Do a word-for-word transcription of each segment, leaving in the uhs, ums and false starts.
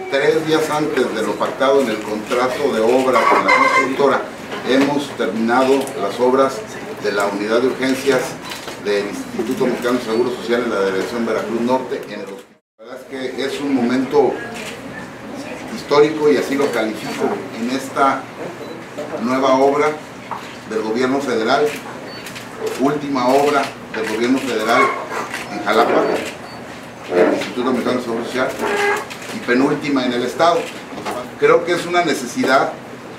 tres días antes de lo pactado en el contrato de obra con la constructora, hemos terminado las obras de la unidad de urgencias del Instituto Mexicano de Seguro Social en la delegación Veracruz Norte en el hospital. La verdad es que es un momento histórico y así lo califico en esta nueva obra del gobierno federal, última obra del gobierno federal en Jalapa, el Instituto Mexicano de Seguro Social, y penúltima en el estado. Creo que es una necesidad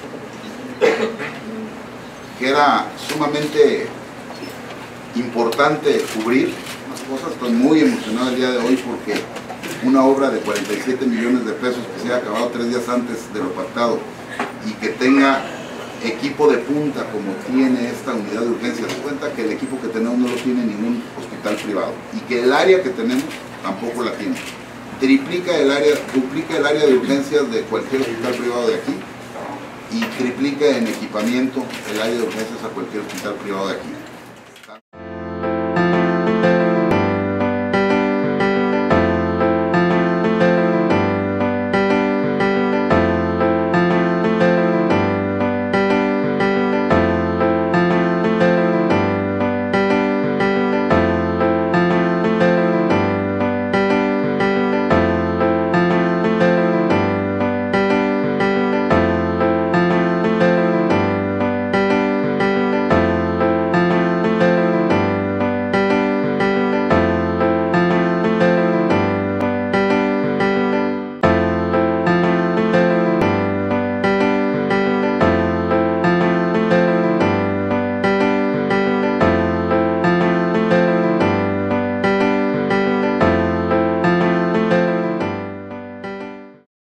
que era sumamente importante cubrir las cosas. Estoy muy emocionado el día de hoy porque una obra de cuarenta y siete millones de pesos que se haya acabado tres días antes de lo pactado y que tenga equipo de punta como tiene esta unidad de urgencias. Se cuenta que el equipo que tenemos no lo tiene ningún hospital privado y que el área que tenemos tampoco la tiene. Triplica el área, duplica el área de urgencias de cualquier hospital privado de aquí y triplica en equipamiento el área de urgencias a cualquier hospital privado de aquí.